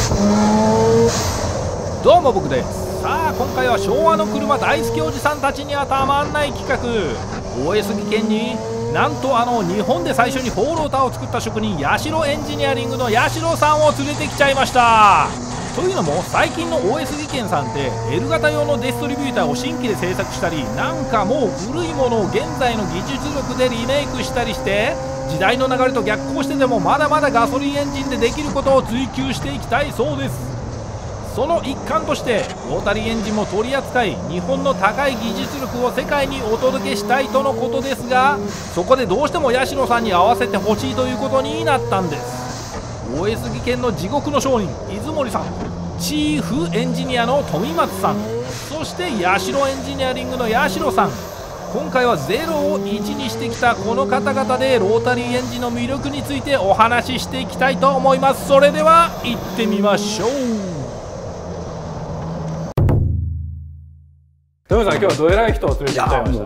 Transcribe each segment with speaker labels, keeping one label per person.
Speaker 1: どうも僕です。さあ今回は昭和の車大好きおじさんたちにはたまんない企画 OS 技研になんと日本で最初にフォーローターを作った職人八代エンジニアリングの八代さんを連れてきちゃいました。というのも最近の OS 技研さんって L 型用のデストリビューターを新規で製作したりなんかもう古いものを現在の技術力でリメイクしたりして時代の流れと逆行してでもまだまだガソリンエンジンでできることを追求していきたいそうです。その一環としてロータリーエンジンも取り扱い日本の高い技術力を世界にお届けしたいとのことですがそこでどうしても八代さんに合わせてほしいということになったんです。 OS 技研の地獄の商人出森さんチーフエンジニアの富松さんそして八代エンジニアリングの八代さん今回は0を1にしてきたこの方々でロータリーエンジンの魅力についてお話ししていきたいと思います。それでは行ってみましょう。富山さん、今日はどえらい人を連れてきちゃいました。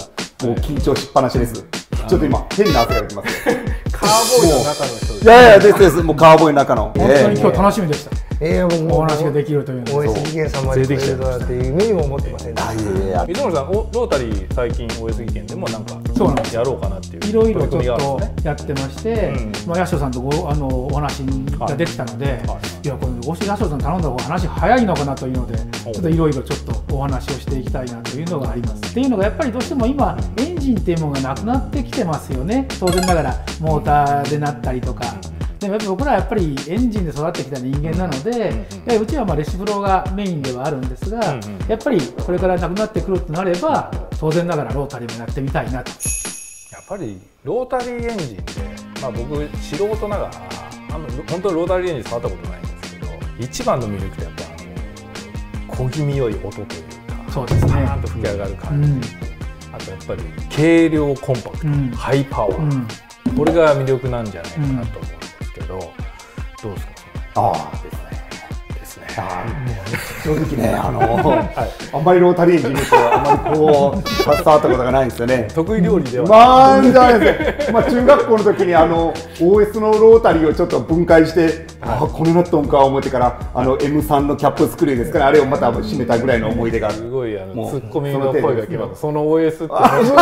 Speaker 2: もう緊張しっぱなしです。ちょっと今変な汗が出てます。
Speaker 1: カーボーイの中の人です。
Speaker 2: いやですもうカーボーイの中の。
Speaker 3: 本当に今日楽しみでした。お話ができるというの
Speaker 4: を OS 技研さんまで連れてだっていう夢にも思ってません。
Speaker 1: 出森さん、ロータリー最近 OS 技研でもなんかやろうかなっていう。
Speaker 3: いろいろちょっとやってまして、八代さんとお話ができたので、いやこれ八代さん頼んだ方が話早いのかなというので、ちょっといろいろちょっとお話をしていきたいなというのがあります。っていうのがやっぱりどうしても今エンジンっていうものがなくなってきてますよね。当然ながらモーターでなったりとか。でもやっぱ僕らはやっぱりエンジンで育ってきた人間なので、うちはレシプロがメインではあるんですが、やっぱりこれからなくなってくるとなれば当然ながらロータリーもやってみたいなと。
Speaker 1: やっぱりロータリーエンジンで、僕素人ながら本当にロータリーエンジン触ったことないんですけど一番の魅力ってやっぱ小気味良い音というか
Speaker 3: そうですね
Speaker 1: パーンと吹き上がる感じ、あとやっぱり軽量コンパクト、ハイパワー、これが魅力なんじゃないかなと思うんですけど、どうですか？ですね。
Speaker 2: 正直ねあんまりロータリーエンジンとあんまりこう携わったことがないんですよね。
Speaker 1: 得意料理では
Speaker 2: じゃないですね。中学校の時にOS のロータリーをちょっと分解してこれなっとんか思ってからM3 のキャップスクリューですからあれをまた締めたぐらいの思い出が
Speaker 1: すごいツッコミの声が来ます。その OS ってその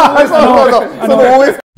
Speaker 2: OS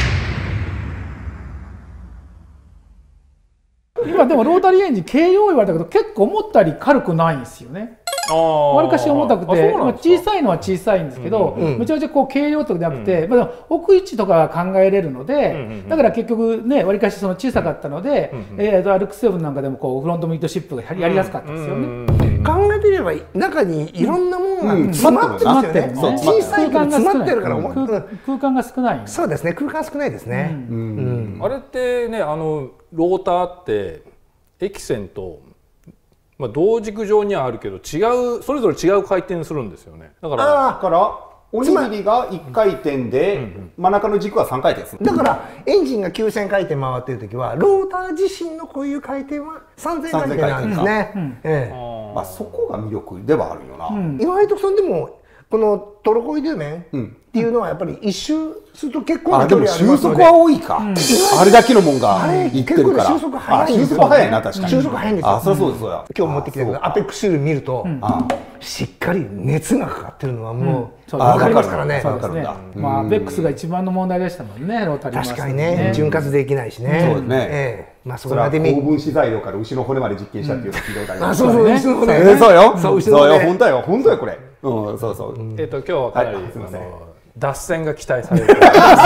Speaker 3: 今でもロータリーエンジン軽量言われたけど結構思ったより軽くないんですよね。わりかし重たくて小さいのは小さいんですけどめちゃめちゃ軽量とかじゃなくて置く位置とかは考えれるのでだから結局ねわりかし小さかったのでRX7なんかでもフロントミッドシップがやりやすかったですよね。
Speaker 4: 考えてみれば中にいろんなものが詰まってますよね。小さいけど詰まってるから
Speaker 3: 空間が少ない。
Speaker 4: そうですね、空間少ないですね。
Speaker 1: あれってねローターってエキセンと同軸上にはあるけどそれぞれ違う回転するんですよね。だから
Speaker 2: おにぎりが1回転で真ん中の軸は3回転です。
Speaker 4: だからエンジンが9000回転回ってる時はローター自身のこういう回転は3000回転なんですね。
Speaker 2: そこが魅力ではあるよな。
Speaker 4: 意外とでもこのトロコイドゥメンっていうのはやっぱり一周すると結構な距離ありますので、
Speaker 2: 収束は多いか。あれだけのもんがいってるから。
Speaker 4: 収束早いんですよ。
Speaker 2: 収束早いな確かに。
Speaker 4: 収束早いんですよ。
Speaker 2: そうそうや。
Speaker 4: 今日持ってきたけどアペックスシール見るとしっかり熱がかかってるのはもう分かりますからね。
Speaker 3: そうですね。アペックスが一番の問題でしたもんね、ロータリー。
Speaker 4: 確かにね、潤滑できないしね。
Speaker 2: そうですね。
Speaker 4: それは高
Speaker 2: 分子材料から牛の骨まで実験したっていうのを聞いたことあります。
Speaker 4: そうそう、牛の骨。
Speaker 2: そうよ。そうよ。本当よ。本当よこれ。そうそう。
Speaker 1: 今日はかなり脱線が期待される。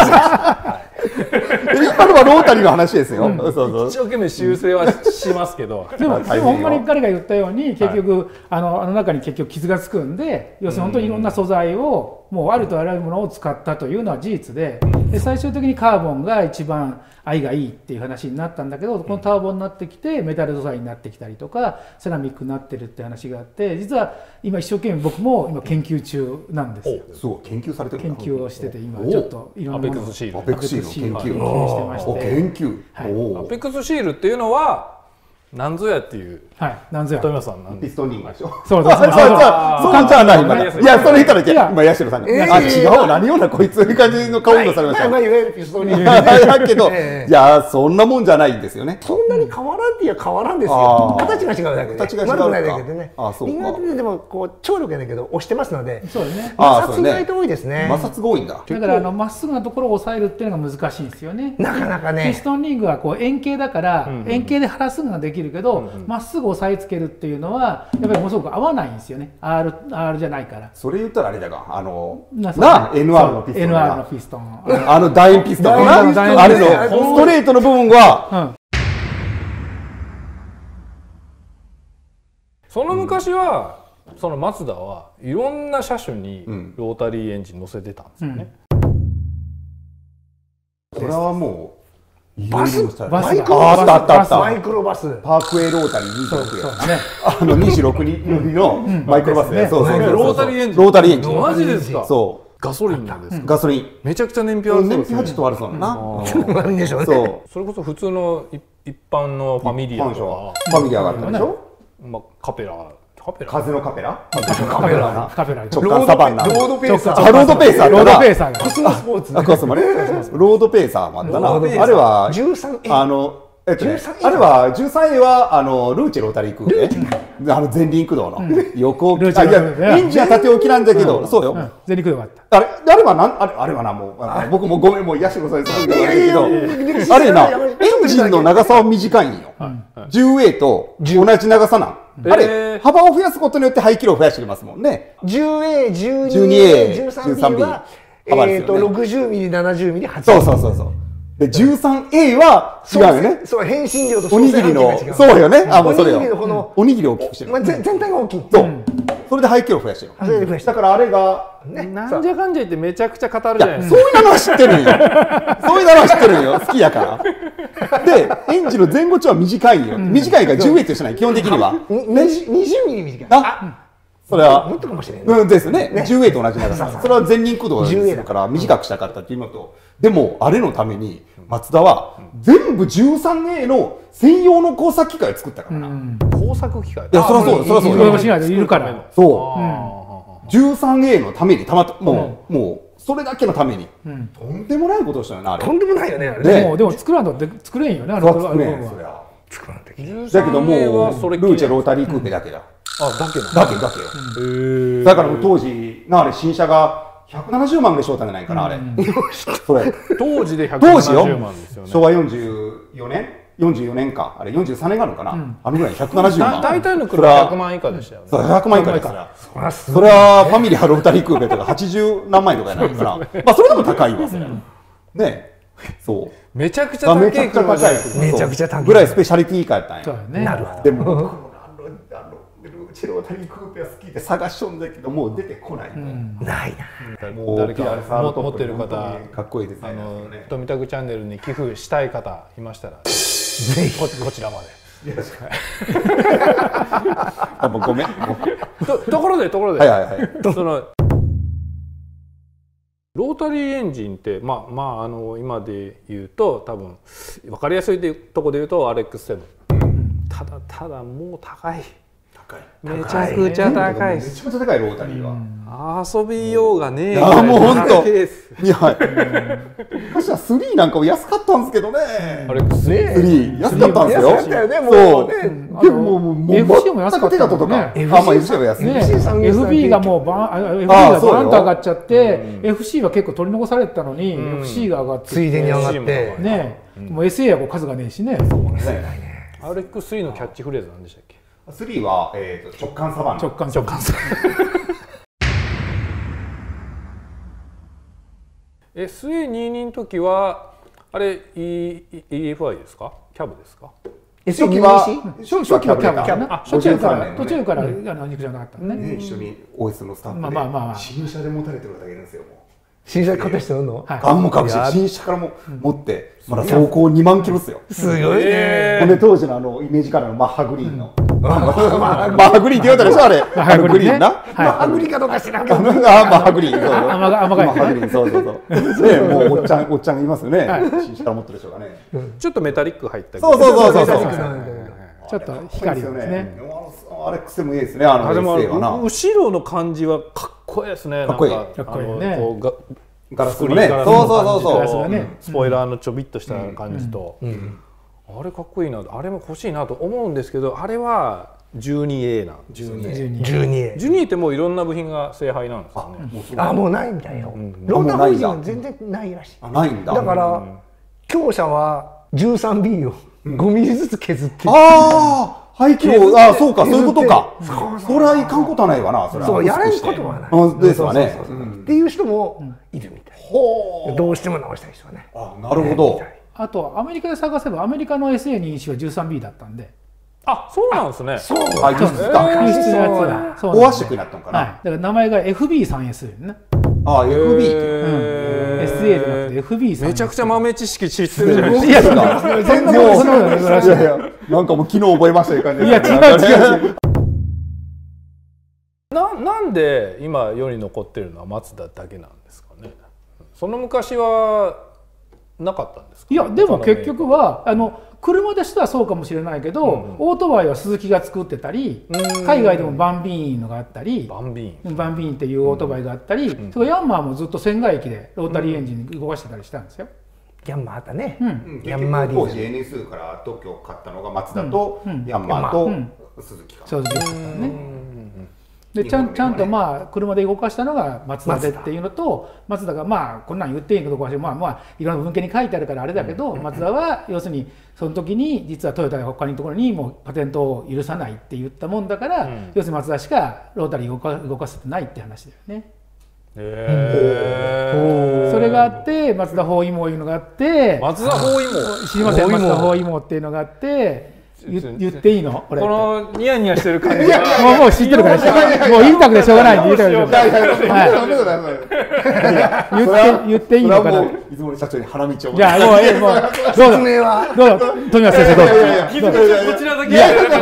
Speaker 2: 今のはロータリーの話ですよ。
Speaker 1: 一生懸命修正はしますけど。
Speaker 3: でもほんまに彼が言ったように結局中に結局傷がつくんで、要するに本当にいろんな素材をもうあるとあらゆるものを使ったというのは事実で、最終的にカーボンが一番愛がいいっていう話になったんだけど、このターボになってきてメタル素材になってきたりとかセラミックになってるって話があって、実は今一生懸命僕も今研究中なんですよ。
Speaker 2: そう研究されてる。
Speaker 3: 研究をしてて今ちょっといろんなものを
Speaker 1: アペックスシール
Speaker 3: 研究してまして。
Speaker 2: 研究。
Speaker 1: アペックスシールっていうのはなんぞやっていう
Speaker 3: なんぞや
Speaker 1: 富山さんなん
Speaker 2: ピストンリングでしょ。
Speaker 3: そう
Speaker 2: そうじゃない今。いやそれ言ったら今八代さんがあ違う何よなこいついう感じの顔色されました。
Speaker 4: いわゆるピストンリング
Speaker 2: だけどいやそんなもんじゃないんですよね。
Speaker 4: そんなに変わらんっていや変わらんですよ。形が違うだけで。
Speaker 2: 形が違うか。
Speaker 4: 悪くないだけでね。
Speaker 2: あそうか。
Speaker 4: 意外とでもこう張力やねんけど押してますので。
Speaker 3: そうですね。
Speaker 4: 摩擦意外と多いですね。
Speaker 2: 摩擦が多いんだ。
Speaker 3: だからまっすぐなところを抑えるっていうのが難しいんですよね。
Speaker 4: なかなかね。
Speaker 3: ピストンリングはこう円形だから円形でハラスができるけどまっすぐ押さえつけるっていうのはやっぱりものすごく合わないんですよね。R じゃないから。
Speaker 2: それ言ったらあれだが
Speaker 3: な
Speaker 2: NR のピストン
Speaker 3: NR のピストン
Speaker 2: 楕円ピストンあれのストレートの部分は
Speaker 1: その昔はそのマツダはいろんな車種にロータリーエンジン乗せてたんですよね。
Speaker 2: これはもう
Speaker 4: バス
Speaker 2: マイクロバスあった
Speaker 4: マイクロバス
Speaker 2: パークウェイロータリー26 26人乗りのマイクロバスね。そうそう
Speaker 1: ロータリーエンジン。
Speaker 2: ロータリーエンジン
Speaker 1: マジですか。
Speaker 2: そう
Speaker 1: ガソリンなんですか。
Speaker 2: ガソリン
Speaker 1: めちゃくちゃ燃費悪そうですね。
Speaker 2: 燃費はちょっと悪そうだな。
Speaker 4: 悪いんでしょうね。
Speaker 2: そう
Speaker 1: それこそ普通の一般のファミリアとか
Speaker 2: ファミリアがあったでしょ。
Speaker 1: カペラ
Speaker 2: 風のカペラ
Speaker 3: カペラ
Speaker 2: 直感サバンナ
Speaker 4: ロードペーサー
Speaker 2: ロードペーサー
Speaker 3: ロードペーサーが
Speaker 4: コスモスポーツ
Speaker 2: コスモねロードペーサーもあったな。あれは
Speaker 4: 13A
Speaker 2: あれは 13A はルーチェロータリークーペ前輪駆動の横置きエンジンは縦置きなんだけどそうよ
Speaker 3: 前輪駆動があった。
Speaker 2: あれはなもう僕もごめんもうヤシロさんにそう言われるけどあれなエンジンの長さは短いんよ。10A と同じ長さなん。あれ幅を増やすことによって排気量を増やしてますもんね。
Speaker 4: 10A、12A、13B は60ミリ、70ミリ、80ミリ。
Speaker 2: そうで 13A は違うよね。
Speaker 4: そう変身量と
Speaker 2: おにぎりのそうよね。もうそれよ。おにぎりを大きくしてる。
Speaker 4: 全体が大きい。
Speaker 2: そう。それで排気量を増やしてる。だからあれが
Speaker 1: なんじゃかんじゃ言ってめちゃくちゃ語るじゃないですか。
Speaker 2: そういうのは知ってるんよ。そういうのは知ってるんよ。好きやから。でエンジンの前後長は短いよ。短いから 10A としてない基本的には。
Speaker 4: 20ミリ短い。
Speaker 2: それは
Speaker 4: もっとかもしれない。
Speaker 2: ですね。10A と同じ長さ。それは前輪駆動するから短くしたかったっていうのと、でもあれのためにマツダは全部 13A の専用の工作機械を作ったからな。
Speaker 1: 工作機械。
Speaker 2: いやそりゃそうそりゃそう。
Speaker 3: いろいろしないといるから。
Speaker 2: そう。13A のためにもうそれだけのためにとんでもないことをしたよなあれ。
Speaker 4: とんでもないよねあれ。
Speaker 3: でも作らんと作れんよね。
Speaker 2: 作れんそりゃ。
Speaker 4: 作らんとき。
Speaker 2: だけどもうルーチェロータリークーペだけだ。
Speaker 1: だけ
Speaker 2: よ。だから当時あれ新車が170万でしょうたんじゃないかなあれ。それ
Speaker 1: 当時で170万ですよね。
Speaker 2: 昭和44年かあれ43年があるのかな。あのぐらい170万。
Speaker 1: 大体の車100万以下でしたよね。
Speaker 2: そう100万以下ですから。それはファミリーハロータリークーペとか80何万円とかになるから。まあそれでも高いわ。ね。そう。
Speaker 1: めちゃくちゃ高い車じゃないですか。
Speaker 4: めちゃくちゃ高い
Speaker 2: ぐらいスペシャリティカーやったんや。
Speaker 3: そうね。
Speaker 4: なるほど。
Speaker 2: でもルーチェロータリークーペは好きで探しとんだけどもう出てこない。
Speaker 4: ないな。
Speaker 2: もう
Speaker 1: 誰か持ってる方
Speaker 2: かっこいいですね。
Speaker 1: 富田チャンネルに寄付したい方いましたら
Speaker 4: ぜひ
Speaker 1: こちらまで。
Speaker 2: もうごめん。
Speaker 1: ところでそのロータリーエンジンって今で言うと多分分かりやすいとこで言うと RX7。ただもう高い。めちゃくちゃ高い。
Speaker 2: めちゃくちゃ高いロータリーは。
Speaker 1: 遊びようがねえ。
Speaker 2: もう本当。いや、昔は3なんかも安かったんですけどね。3安かったんですよ。
Speaker 4: 安かったよね。もうね。
Speaker 2: でも
Speaker 3: FC も安かった
Speaker 2: とか。FC は安い。
Speaker 3: FB がもうFB がバーンと上がっちゃって、FC は結構取り残されてたのに FC が上がって
Speaker 4: ついでに上がって
Speaker 3: ね、もう SA は数がねえしね。
Speaker 1: RX3 のキャッチフレーズなんでしたっけ
Speaker 2: ？3は直感サバンナ。
Speaker 3: 直感サバンナ。
Speaker 1: SA22の時はあれ EFI ですか？キャブですか？
Speaker 2: 初期はキャブだ。
Speaker 3: 途中から肉じゃなかったね。
Speaker 2: 一緒に OS のスタッフで新車で持たれてる方がいるんですよ。
Speaker 4: 新車買った人の？
Speaker 2: もう隠して新車からも持ってまだ走行2万キロっすよ。
Speaker 4: すごいね。
Speaker 2: ほんで当時のイメージカラーのマッハグリーンのマッハグリーンって言われたでしょあれ。マッハグリーンな。
Speaker 4: マッハグリーンかどうか知らんけど。
Speaker 2: マッハグリーン。
Speaker 3: 甘が
Speaker 2: マッハグリーンそう。でもうおっちゃんがいますよね。新車から持ってる人がね。
Speaker 1: ちょっとメタリック入った。
Speaker 2: そう。
Speaker 3: ちょっと光ですね。
Speaker 2: あれ癖もいいですね。あの
Speaker 1: でも
Speaker 2: SA はな。
Speaker 1: 後ろの感じはかっこいいですね。
Speaker 2: かっこいい。
Speaker 3: かっこいいね。
Speaker 2: ガラスのね。そう
Speaker 3: そう
Speaker 1: スポイラーのちょびっとした感じと、あれかっこいいな。あれも欲しいなと思うんですけど、あれは 12A なんですよね。12A ってもういろんな部品が正配なんですよね。
Speaker 4: あ、もうないみたいよ。ローターフュージョン全然ないらしい。
Speaker 2: ないんだ。
Speaker 4: だから強者は 13B を5ミリずつ削って。
Speaker 2: ああ、排気量、ああ、そうか、そういうことか。それはいかんことはないわな、それは。
Speaker 4: そう、やれんことはない。
Speaker 2: ですわね。
Speaker 4: っていう人もいるみたい。
Speaker 2: ほう。
Speaker 4: どうしても直したい人はね。
Speaker 2: あ、なるほど。
Speaker 3: あとアメリカで探せばアメリカの SA21 は 13B だったんで。
Speaker 1: あ、そうなんですね。
Speaker 2: そう。あ、輸出か。
Speaker 3: 輸出のやつが。
Speaker 2: 高圧縮になったのかな。
Speaker 3: だから名前が FB3S ね。
Speaker 2: あ、FB って。
Speaker 3: SA じゃなくて FB3S。
Speaker 1: めちゃくちゃ豆知識知ってるじゃないですか。
Speaker 3: いや、全然そんなことない。
Speaker 2: いやいや、なんかもう昨日覚えましたいう感じ。
Speaker 3: いや、違う。
Speaker 1: なんで今世に残ってるのはマツダだけなんですかね。その昔はなかったんですか。
Speaker 3: いや、でも結局は車でしたらそうかもしれないけど、オートバイはスズキが作ってたり、海外でもバンビーンのがあったり、バンビーンっていうオートバイがあったり、それヤンマーもずっと船外機でロータリーエンジン動かしてたりしたんですよ。
Speaker 4: ヤンマーあったね。
Speaker 2: ヤンマー当時 NS から特許を買ったのがマツダとヤンマーとスズキか。
Speaker 3: スズキだったね。でちゃんとまあ車で動かしたのがマツダでっていうのと、マツダがまあこんなん言っていいかどうかはまあいろんな文献に書いてあるからあれだけど、マツダは要するにその時に実はトヨタが他のところにもうパテントを許さないって言ったもんだから、要するにマツダしかロータリー動かせてないって話だよね。それがあってマツダ包囲網いうのがあって、
Speaker 1: マツダ包囲網
Speaker 3: 知りません。マツダ包囲網っていうのがあって。言っていいの？こ
Speaker 1: のニヤニヤしてる感じが
Speaker 3: もう知ってるからもう言いたくてしょうがないんで言いたくて言っていいのかな。
Speaker 2: いつも社長に花道を。
Speaker 3: じゃあもうどうぞ富松先生どうぞ。
Speaker 1: こちらだけ。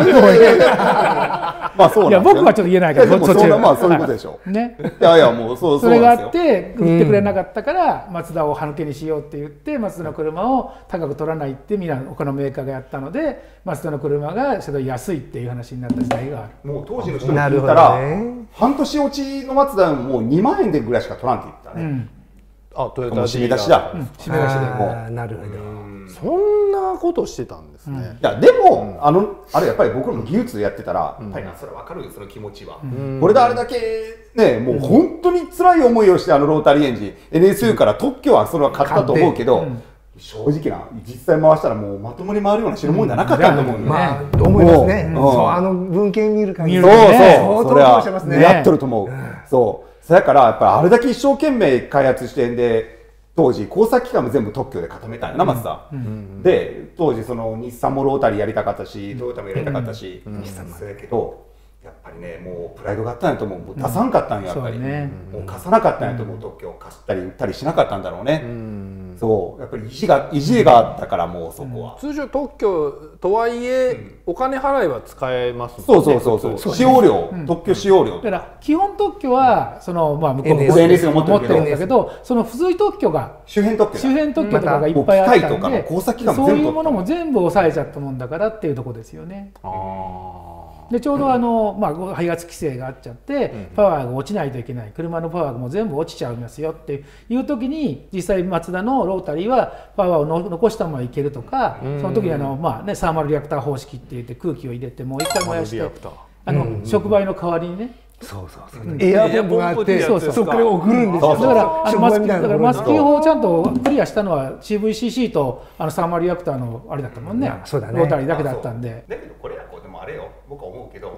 Speaker 2: まあそうなんですよ。
Speaker 3: いや僕はちょっと言えないから
Speaker 2: そっちまあそういうことでしょう。
Speaker 3: ね。
Speaker 2: いやいやもうそ
Speaker 3: れがあって売ってくれなかったからマツダを歯抜けにしようって言ってマツダの車を高く取らないってみんな他のメーカーがやったのでマツダの車がそれ安いっていう話になった時代がある。
Speaker 2: もう当時の人に聞いたら半年落ちのマツダもう2万円でぐらいしか取らんって言ったね。
Speaker 1: あ、トヨタ
Speaker 2: 締め出しだ。
Speaker 3: 締め出しで
Speaker 4: もう。なるほど。
Speaker 1: そんなことしてたんですね。
Speaker 2: いやでもあれやっぱり僕らも技術やってたらやっぱりそれ分かるよその気持ちは。これであれだけねもう本当に辛い思いをしてロータリーエンジン NSU から特許はそれは買ったと思うけど。正直な実際回したらもうまともに回るような代物じゃなかったと思うね。
Speaker 4: まあ思いますね。文献見る限り
Speaker 2: そうそれはやっとると思う。そうだからやっぱりあれだけ一生懸命開発してんで当時工作機関も全部特許で固めたんやなマツダ。で当時その日産もロータリーやりたかったしトヨタもやりたかったし日産もそうやけど。やっぱりねもうプライドがあったんやと思う。もう出さんかったんややっぱり。もう貸さなかったんやと思う。特許を貸したり売ったりしなかったんだろうね。そうやっぱり意地があったからもうそこは。
Speaker 1: 通常特許とはいえお金払えば使えますもん
Speaker 2: ね。そう使用料特許使用料。
Speaker 3: だから基本特許はそのまあ向こうも
Speaker 2: NS が持って
Speaker 3: るんだけどその付随特許が
Speaker 2: 周辺特許
Speaker 3: とかがいっぱいあったんで
Speaker 2: そう
Speaker 3: いうものも全部抑えちゃったもんだからっていうところですよね。でちょうど排ガス規制があっちゃってパワーが落ちないといけない車のパワーがもう全部落ちちゃいますよっていう時に実際マツダのロータリーはパワーを残したままいけるとかその時にサーマルリアクター方式って言って空気を入れてもう一回燃やして触媒の代わりにね
Speaker 4: エアポンプがあってそこから送るんですよ。
Speaker 3: だからマスキング法をちゃんとクリアしたのは CVCC とサーマルリアクターのあれだったもんね。ロータリーだけだったんで。
Speaker 2: だけどこれはこうでもあれよ僕は思うけど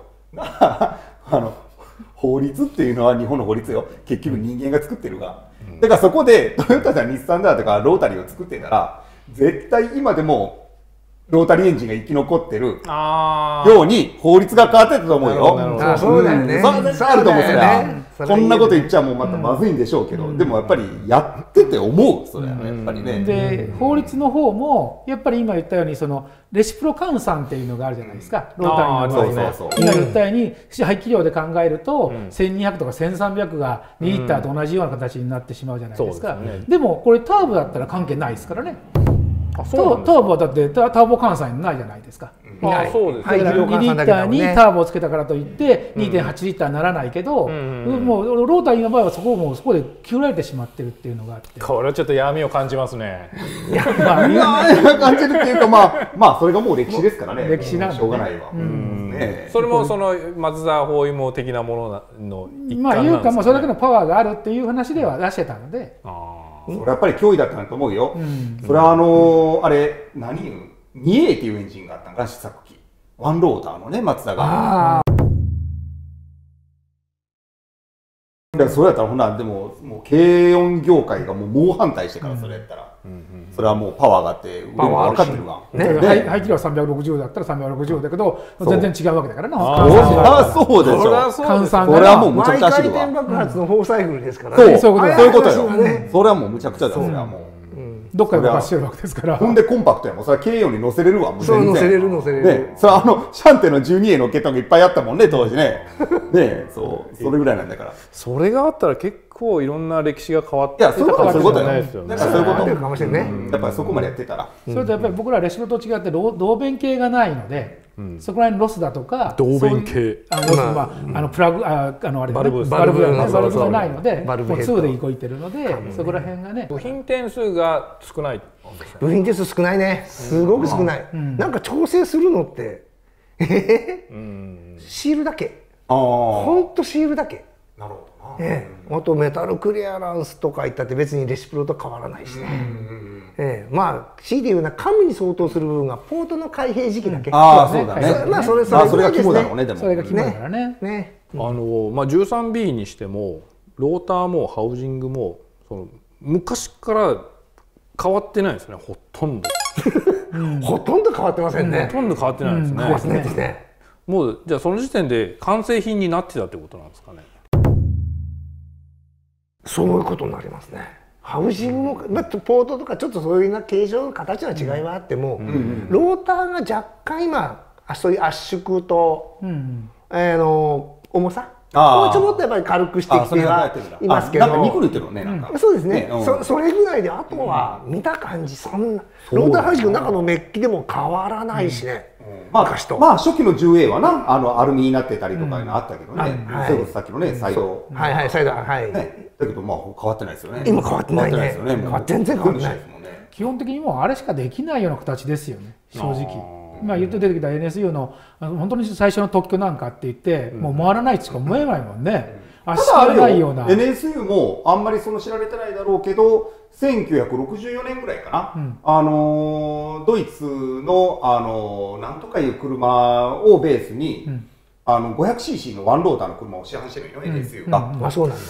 Speaker 2: 法律っていうのは日本の法律よ結局人間が作ってるが、だからそこでトヨタだ日産だとかロータリーを作ってたら絶対今でもロータリーエンジンが生き残ってるように法律が変わってたと思うよ。
Speaker 4: そうだよね。
Speaker 2: そうあると思うそれは。こんなこと言っちゃもうまたまずいんでしょうけど、でもやっぱりやってて思うそれはやっぱりね。
Speaker 3: で法律の方もやっぱり今言ったようにそのレシプロ換算っていうのがあるじゃないですか。ロータリーの場合は今言ったように排気量で考えると1200とか1300が2リッターと同じような形になってしまうじゃないですか。でもこれターボだったら関係ないですからね。 ターボはだってターボ換算ないじゃないですか。
Speaker 1: そうです
Speaker 3: 2リッターにターボをつけたからといって 2.8 リッターにならないけど、もうロータリーの場合はそこで切られてしまってるっていうのがあって、
Speaker 1: これはちょっと闇を感じますね。
Speaker 2: 感じるっていうか、まあそれがもう歴史ですからね。
Speaker 3: 歴史なんで
Speaker 2: しょうがないわ。
Speaker 1: それもその松沢包囲網的なものの一環なんですかね。
Speaker 3: いうかそれだけのパワーがあるっていう話では出してたので、
Speaker 2: それやっぱり脅威だったんだと思うよ。それはあれ何言う2A っていうエンジンがあったんか試作機、ワンローターのね、松田が。それやったらほな、でももう軽音業界がもう反対してからそれやったら、それはもうパワーがあって腕も分かってるわ。
Speaker 3: 排気量は360だったら360だけど全然違うわけだからな。
Speaker 2: そうでしょ。
Speaker 3: 換算
Speaker 2: これはもうむちゃくちゃ走るわ。
Speaker 4: 回転爆発の4サイクルですから
Speaker 2: ね。
Speaker 4: そう
Speaker 2: いうことよ。それはもうむちゃくちゃだ。それはもう。
Speaker 3: どっかで動かしてるわけですから。
Speaker 2: ほんでコンパクトやもん。それは軽音に乗せれるわ。
Speaker 4: そう乗せれる。
Speaker 2: ね、それシャンテの 12A のケットがいっぱいあったもんね当時ね。ね、それぐらいなんだから。
Speaker 1: それがあったら結構いろんな歴史が変わって
Speaker 2: たかもしれないですよね。だからそういうこと
Speaker 4: かもしれないね。
Speaker 2: やっぱりそこまでやってたら。
Speaker 3: それとやっぱり僕らレシロと違って導弁系がないので、そこら辺ロスだとか
Speaker 1: 導弁系
Speaker 3: プラグバルブがないので、もう2で動いてるので、そこら辺がね。
Speaker 1: 部品点数が少ない。
Speaker 4: 部品点数少ないね。すごく少ない。なんか調整するのってシールだけ。ほんとシールだけ。
Speaker 2: なるほどな。
Speaker 4: あとメタルクリアランスとか言ったって別にレシプロと変わらないしね。まあ強いて言うなカムに相当する部分がポートの開閉時期だけ。
Speaker 2: ああそうだね。
Speaker 4: まあそれ
Speaker 2: が肝だろうね。でも
Speaker 3: それが肝だからね。
Speaker 1: 13B にしてもローターもハウジングも昔から変わってないですね。ほとんど。
Speaker 4: ほとんど変わってませんね。
Speaker 1: ほとんど変わってないですね。
Speaker 4: 変わってないですね。
Speaker 1: もうじゃあその時点で完成品になってたってことなんですかね。
Speaker 4: そういうことになりますね。ハウジングもポートとかちょっとそういう形状の形の違いはあっても、ローターが若干今そういう圧縮と重さもうちょっとやっぱり軽くしてきてはいますけど、
Speaker 2: なんか憎いけどね。
Speaker 4: そうですね。それぐらいであとは見た感じそんなローターハウジングの中のメッキでも変わらないしね。
Speaker 2: まあ初期の 10A はなアルミになってたりとかあったけどね。それこそさっきのねサイド。
Speaker 4: サイドはい。
Speaker 2: だけどまあ変わってないですよね。
Speaker 4: 今変わってないね。全然変わってない。
Speaker 3: 基本的にもうあれしかできないような形ですよね。正直。今言って出てきた NSU の本当に最初の特許なんかって言ってもう回らないしか思えないもんね。足がないような。
Speaker 2: NSU もあんまり知られてないだろうけど。1964年ぐらいかな、ドイツのなんとかいう車をベースに、500cc のワンローターの車を市販してるよ、NSU が。
Speaker 4: あ、そうなんだ。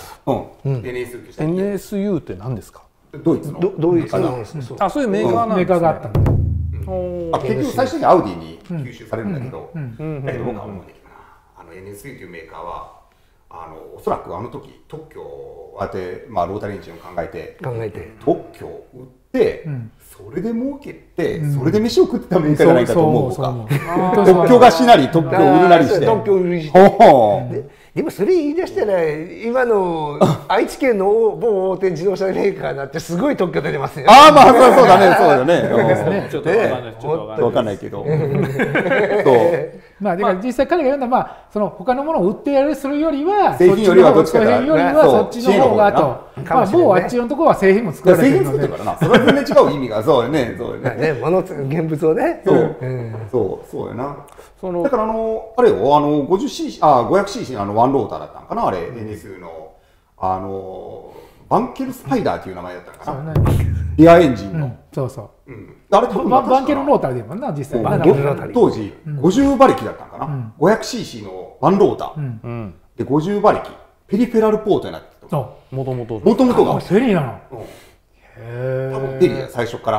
Speaker 1: NSU って何ですか？
Speaker 2: ドイツの。
Speaker 4: ドイツの。
Speaker 1: あ、そういうメーカーなんですね。
Speaker 3: メーカーがあったんだ。
Speaker 2: 結局最初にアウディに吸収されるんだけど、だけど僕は思うんだけどな、NSU というメーカーはおそらくあの時特許を当て、ロータリーエンジンを考えて特許を売って、それで儲けて、それで飯を食ってたメーカーじゃないかと思うか。特許貸しなり特許を売るなりして。
Speaker 4: でもそれ言い出したら今の愛知県の某大手自動車メーカーだってすごい特許出てますよ。
Speaker 2: ああまあそうだね、そうよね。
Speaker 1: ちょっと
Speaker 2: わかんないけど。
Speaker 3: まあ実際彼が言うのはその他のものを売ってやるするよりは
Speaker 2: 製品よりはどっちか
Speaker 3: そっちの方がと、もうあっちのところは製品も作られてるので。
Speaker 2: 製品作ってるからな。それは全然違う意味がそうよね。
Speaker 4: 現物をね。
Speaker 2: そうやな。だからあれよ500cc のワンローターだったんかなあれ NSU のバンケルスパイダーっていう名前だったんかな。リアエンジンの。
Speaker 3: そうそう。
Speaker 2: あれ多分
Speaker 3: バンケルローターでもんな実際。
Speaker 2: 当時50馬力だったんかな。500cc のワンローターで50馬力ペリフェラルポートになってた。
Speaker 3: も
Speaker 1: ともと
Speaker 3: がペリーなの。
Speaker 2: 多分ペリーや最初から。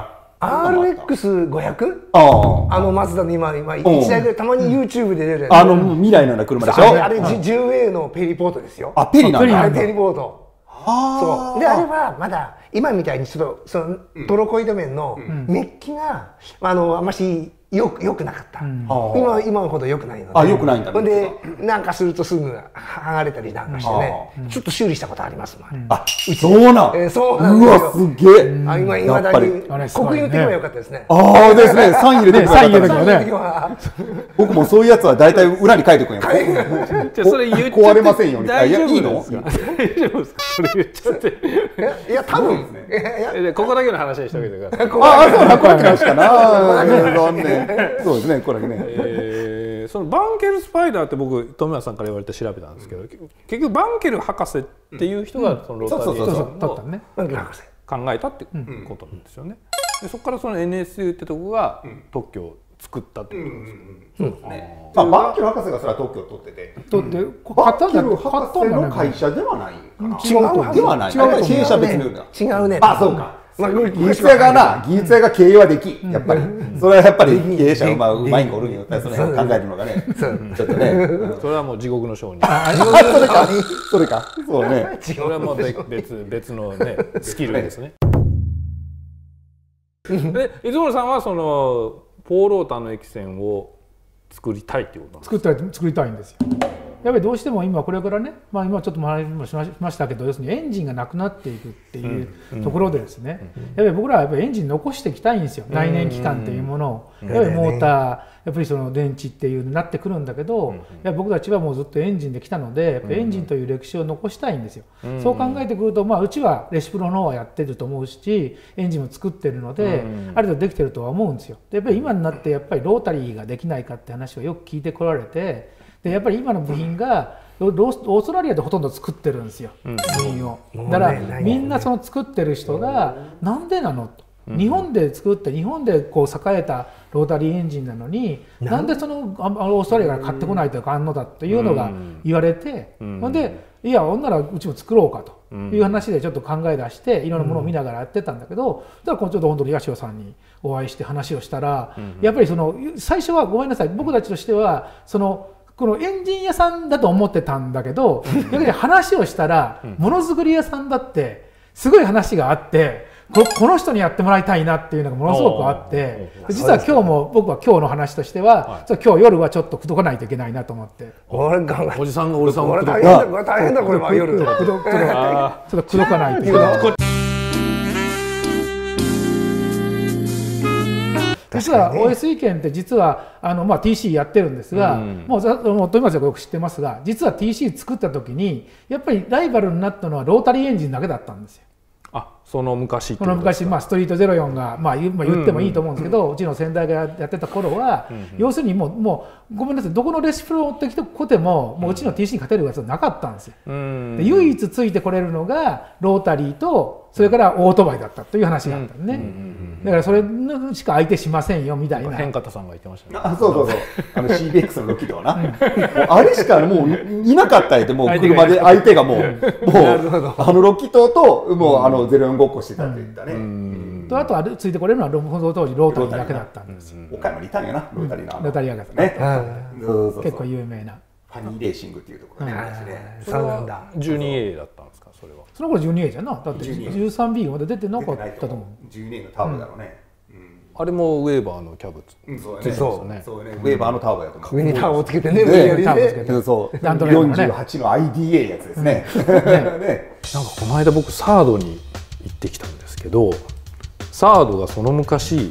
Speaker 4: RX500？マツダの今1台ぐらいたまに YouTube で出る
Speaker 2: 未来のような車でしょ。
Speaker 4: あれ 10A のペリポートですよ。
Speaker 2: あ、ペリなんだ。
Speaker 4: ペリポート。そうであれはまだ今みたいにちょっとそのトロコイド面のメッキがあんましよくなかった、今ほどよくないので。
Speaker 2: あ、よくないんだ。
Speaker 4: ほんでなんかするとすぐ剥がれたりなんかしてね、ちょっと修理したことありますもん。
Speaker 2: あ、そうなん。
Speaker 4: そうなん
Speaker 2: ですよ。うわ、すげえ。
Speaker 4: 今いまだに刻印の時は良かったですね。
Speaker 2: ああですね。サイン入れてください。
Speaker 3: サイン入れてね。
Speaker 2: 僕もそういうやつは大体裏に書いてくんや。
Speaker 1: じゃあそれ言っちゃって
Speaker 2: 壊れませんように。
Speaker 1: 大丈夫
Speaker 2: いいの？
Speaker 1: 大丈夫ですか？それ言っちゃって。
Speaker 4: いや多分
Speaker 1: ここだけの話にしておいてください。
Speaker 2: ああ、そうな、これ話かな。そうですね、これね。
Speaker 1: そのバンケルスパイダーって僕富山さんから言われて調べたんですけど、結局バンケル博士っていう人がそのロータリーエンジンを考えたってことなんですよね。でそこからその NSU ってとこが特許を作ったってことです。
Speaker 2: そうですね。まあバンケル博士がそれは特許を取ってて、バンケル博士の会社ではないかな。違うではない。経営者別に
Speaker 4: 違うね。
Speaker 2: あ、そうか。技術屋が経営はでき、やっぱりそれはやっぱり経営者がうまいんかおるんよってそれを考えるのがね、ちょっとね、
Speaker 1: それはもう地獄の章に。
Speaker 2: それか、そうね。
Speaker 1: それはもう別のねスキルですね。で、出雲さんはそのポーローターの液栓を作りたいっていうことなんですか？
Speaker 3: 作りたいんですよ。やっぱりどうしても今これからね、まあ、今ちょっと話もしましたけど、要するにエンジンがなくなっていくっていうところでですね、やっぱり僕らはやっぱりエンジン残していきたいんですよ、内燃機関っていうものを。やっぱりモーター、やっぱりその電池っていうになってくるんだけど、や僕たちはもうずっとエンジンで来たので、やっぱりエンジンという歴史を残したいんですよ。そう考えてくると、まあ、うちはレシプロの方はやってると思うし、エンジンも作ってるので、ある程度できてるとは思うんですよ。でやっぱり今になってやっぱりロータリーができないかって話をよく聞いてこられて、でやっぱり今の部品がオーストラリアでほとんど作ってるんですよ、部品を。だからみんなその作ってる人がなんでなのと。日本で作って日本でこう栄えたロータリーエンジンなのになんでそのオーストラリアから買ってこないといかんのだというのが言われて、ほんでいやほんならうちも作ろうかという話でちょっと考え出していろんなものを見ながらやってたんだけど、だからちょっと本当に八代さんにお会いして話をしたら、やっぱりその最初はごめんなさい、僕たちとしてはこのエンジン屋さんだと思ってたんだけど、逆に話をしたらものづくり屋さんだってすごい話があって、この人にやってもらいたいなっていうのがものすごくあって、実は今日も僕は今日の話としては、今日夜はちょっと口説かないといけないなと思って。
Speaker 1: おじさんが俺さんを口説
Speaker 4: く。大変だこれは夜。ちょっと
Speaker 3: 口説かないといけない。実は OS 意見って実はまあ TC やってるんですが、もう富松さんよく知ってますが、実は TC 作った時にやっぱりライバルになったのはロータリーエンジンだけだったんですよ。
Speaker 1: その昔、
Speaker 3: まあ、ストリート04が、まあ、言ってもいいと思うんですけど、うちの先代がやってた頃は、要するにもうごめんなさい、どこのレシピを持ってきてこても、もううちの TC に勝てるやつはなかったんですよ。で唯一ついてこれるのがロータリーとそれからオートバイだったという話があったんでね。だからそれしか相手しませんよみたいな。
Speaker 1: 変方さんが言ってましたね。
Speaker 2: あ、そう CBX のロキドはなあれしかもういなかったって、もう車で相手がもうロキドともう04ごっこしてたって言ったね。
Speaker 3: とあとはついてこれるのはその当時ロータリーだけだったんですよ。
Speaker 2: 岡山にいたんやな、ロータリーの。
Speaker 3: ロータリーがね、結構有名な。
Speaker 2: ファニーレーシングっていうところがありますね。
Speaker 4: そうなんだ。
Speaker 1: 12A だったんですか、それは。
Speaker 3: その頃 12A じゃな、だって 13B がまだ出てなかったと思う。
Speaker 2: 12A のターボだろうね。
Speaker 1: あれもウェーバーのキャブ
Speaker 2: そうね、ウェーバーのターボやと思う。
Speaker 4: 上にターボつけてね、
Speaker 2: そう、48の IDA やつですね。なん
Speaker 1: かこの間僕サードに行ってきたんですけど、サードがその昔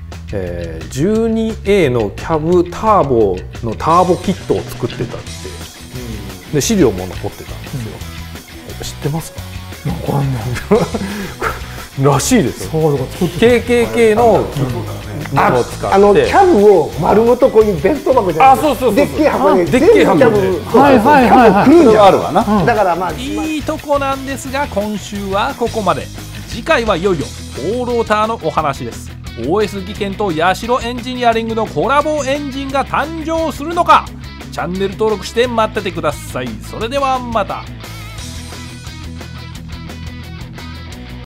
Speaker 1: 12A のキャブターボのターボキットを作ってたって、で資料も残ってたんですよ。知ってますか？
Speaker 3: わかんない
Speaker 1: らしいですよ。KKK のものを使って
Speaker 4: キャブを丸ごとこういうベルト箱じゃないですか。でっけえ箱で全部キャブ
Speaker 3: 来
Speaker 2: るんじゃあるわな。
Speaker 4: だからまあ
Speaker 1: いいとこなんですが、今週はここまで。次回はいよいよポーローターのお話です。OS 技研と八代エンジニアリングのコラボエンジンが誕生するのか。チャンネル登録して待っててください。それではまた。